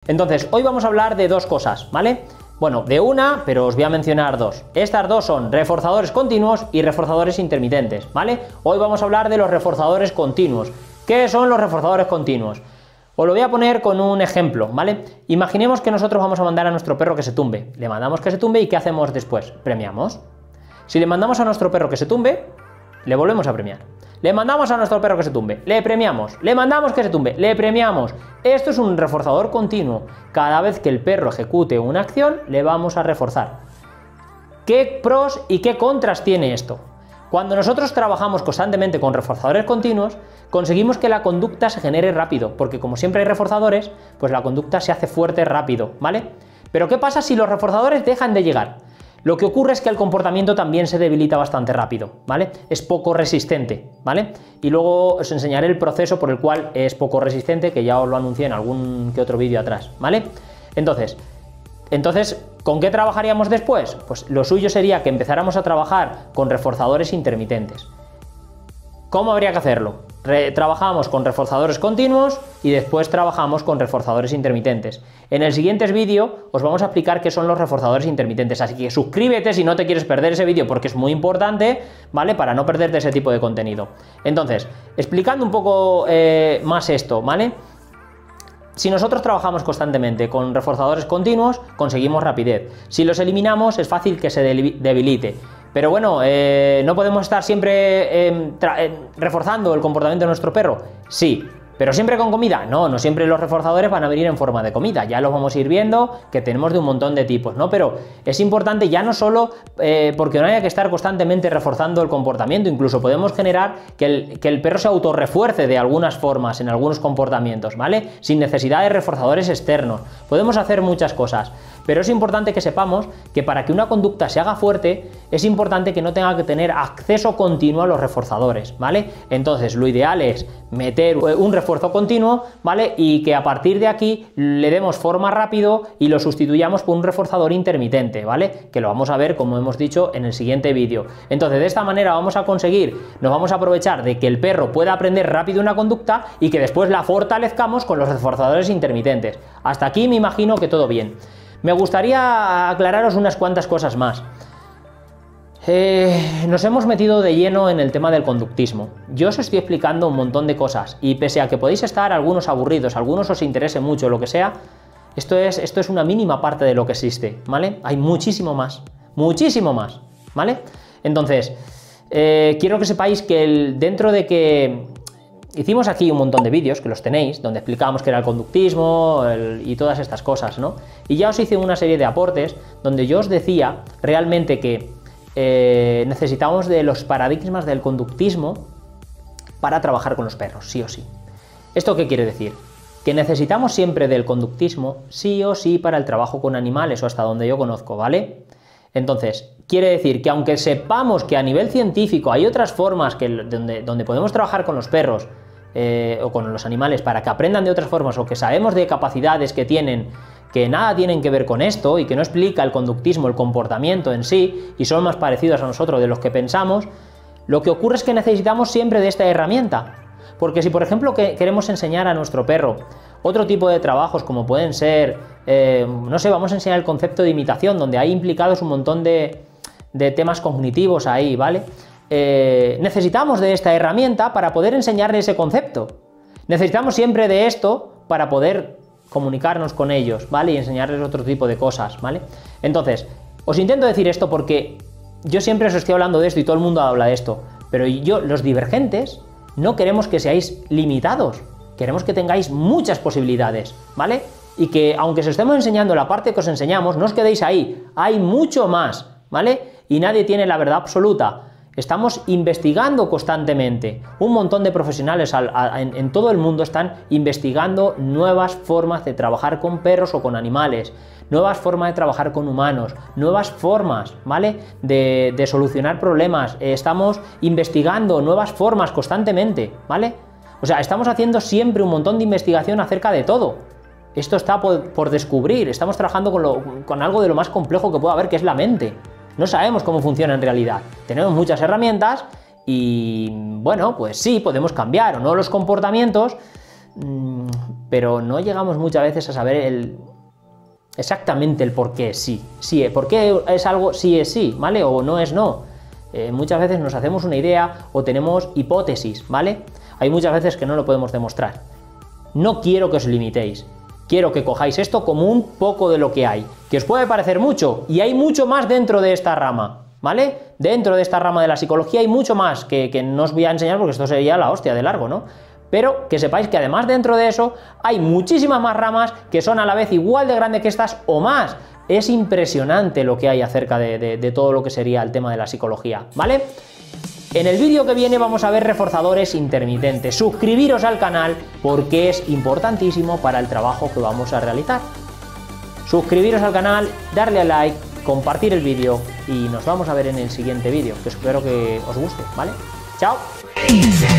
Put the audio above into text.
Entonces, hoy vamos a hablar de dos cosas, ¿vale? Bueno, de una, pero os voy a mencionar dos. Estas dos son reforzadores continuos y reforzadores intermitentes, ¿vale? Hoy vamos a hablar de los reforzadores continuos. ¿Qué son los reforzadores continuos? Os lo voy a poner con un ejemplo, ¿vale? Imaginemos que nosotros vamos a mandar a nuestro perro que se tumbe. Le mandamos que se tumbe y ¿qué hacemos después? Premiamos. Si le mandamos a nuestro perro que se tumbe, le volvemos a premiar. Le mandamos a nuestro perro que se tumbe, le premiamos. Le mandamos que se tumbe, le premiamos. Esto es un reforzador continuo. Cada vez que el perro ejecute una acción, le vamos a reforzar. ¿Qué pros y qué contras tiene esto? Cuando nosotros trabajamos constantemente con reforzadores continuos, conseguimos que la conducta se genere rápido, porque como siempre hay reforzadores, pues la conducta se hace fuerte rápido, ¿vale? Pero ¿qué pasa si los reforzadores dejan de llegar? Lo que ocurre es que el comportamiento también se debilita bastante rápido, ¿vale? Es poco resistente, ¿vale? Y luego os enseñaré el proceso por el cual es poco resistente, que ya os lo anuncié en algún que otro vídeo atrás, ¿vale? Entonces, ¿con qué trabajaríamos después? Pues lo suyo sería que empezáramos a trabajar con reforzadores intermitentes. ¿Cómo habría que hacerlo? Trabajamos con reforzadores continuos y después trabajamos con reforzadores intermitentes. En el siguiente vídeo os vamos a explicar qué son los reforzadores intermitentes, así que suscríbete si no te quieres perder ese vídeo porque es muy importante, ¿vale? Para no perderte ese tipo de contenido. Entonces, explicando un poco más esto, ¿vale? Si nosotros trabajamos constantemente con reforzadores continuos, conseguimos rapidez. Si los eliminamos, es fácil que se debilite. Pero bueno, ¿no podemos estar siempre reforzando el comportamiento de nuestro perro? Sí. ¿Pero siempre con comida? No, no siempre los reforzadores van a venir en forma de comida, ya los vamos a ir viendo, que tenemos de un montón de tipos, ¿no? Pero es importante ya no solo porque no haya que estar constantemente reforzando el comportamiento, incluso podemos generar que el perro se autorrefuerce de algunas formas, en algunos comportamientos, ¿vale? Sin necesidad de reforzadores externos. Podemos hacer muchas cosas, pero es importante que sepamos que para que una conducta se haga fuerte, es importante que no tenga que tener acceso continuo a los reforzadores, ¿vale? Entonces, lo ideal es meter un refuerzo continuo, ¿vale? Y que a partir de aquí le demos forma rápido y lo sustituyamos por un reforzador intermitente, ¿vale? Que lo vamos a ver, como hemos dicho, en el siguiente vídeo. Entonces, de esta manera vamos a conseguir, nos vamos a aprovechar de que el perro pueda aprender rápido una conducta y que después la fortalezcamos con los reforzadores intermitentes. Hasta aquí me imagino que todo bien. Me gustaría aclararos unas cuantas cosas más. Nos hemos metido de lleno en el tema del conductismo. Yo os estoy explicando un montón de cosas y pese a que podéis estar algunos aburridos, algunos os interese mucho, lo que sea, esto es una mínima parte de lo que existe, ¿vale? Hay muchísimo más, ¿vale? Entonces, quiero que sepáis que dentro de que hicimos aquí un montón de vídeos, que los tenéis, donde explicábamos qué era el conductismo y todas estas cosas, ¿no? Y ya os hice una serie de aportes donde yo os decía realmente que necesitamos de los paradigmas del conductismo para trabajar con los perros, sí o sí. ¿Esto qué quiere decir? Que necesitamos siempre del conductismo sí o sí para el trabajo con animales o hasta donde yo conozco, ¿vale? Entonces, quiere decir que aunque sepamos que a nivel científico hay otras formas donde podemos trabajar con los perros o con los animales para que aprendan de otras formas o que sabemos de capacidades que tienen que nada tienen que ver con esto y que no explica el conductismo, el comportamiento en sí y son más parecidos a nosotros de los que pensamos, lo que ocurre es que necesitamos siempre de esta herramienta. Porque si por ejemplo queremos enseñar a nuestro perro otro tipo de trabajos como pueden ser, no sé, vamos a enseñar el concepto de imitación donde hay implicados un montón de temas cognitivos ahí, ¿vale? Necesitamos de esta herramienta para poder enseñarle ese concepto. Necesitamos siempre de esto para poder comunicarnos con ellos, ¿vale? Y enseñarles otro tipo de cosas, ¿vale? Entonces, os intento decir esto porque yo siempre os estoy hablando de esto y todo el mundo habla de esto, pero los divergentes, no queremos que seáis limitados, queremos que tengáis muchas posibilidades, ¿vale? Y que aunque os estemos enseñando la parte que os enseñamos, no os quedéis ahí, hay mucho más, ¿vale? Y nadie tiene la verdad absoluta. Estamos investigando constantemente. Un montón de profesionales en todo el mundo están investigando nuevas formas de trabajar con perros o con animales, nuevas formas de trabajar con humanos, nuevas formas, ¿vale? de solucionar problemas. Estamos investigando nuevas formas constantemente, ¿vale? O sea, estamos haciendo siempre un montón de investigación acerca de todo. Esto está por descubrir. Estamos trabajando con algo de lo más complejo que puede haber, que es la mente. No sabemos cómo funciona en realidad. Tenemos muchas herramientas y, bueno, pues sí, podemos cambiar o no los comportamientos, pero no llegamos muchas veces a saber exactamente el por qué sí. ¿Por qué es algo sí es sí, ¿vale? O no es no. Muchas veces nos hacemos una idea o tenemos hipótesis, ¿vale? Hay muchas veces que no lo podemos demostrar. No quiero que os limitéis. Quiero que cojáis esto como un poco de lo que hay, que os puede parecer mucho, y hay mucho más dentro de esta rama, ¿vale? Dentro de esta rama de la psicología hay mucho más que no os voy a enseñar porque esto sería la hostia de largo, ¿no? Pero que sepáis que además dentro de eso hay muchísimas más ramas que son a la vez igual de grandes que estas o más. Es impresionante lo que hay acerca de todo lo que sería el tema de la psicología, ¿vale? En el vídeo que viene vamos a ver reforzadores intermitentes. Suscribiros al canal porque es importantísimo para el trabajo que vamos a realizar. Suscribiros al canal, darle a like, compartir el vídeo y nos vamos a ver en el siguiente vídeo, que espero que os guste, ¿vale? ¡Chao!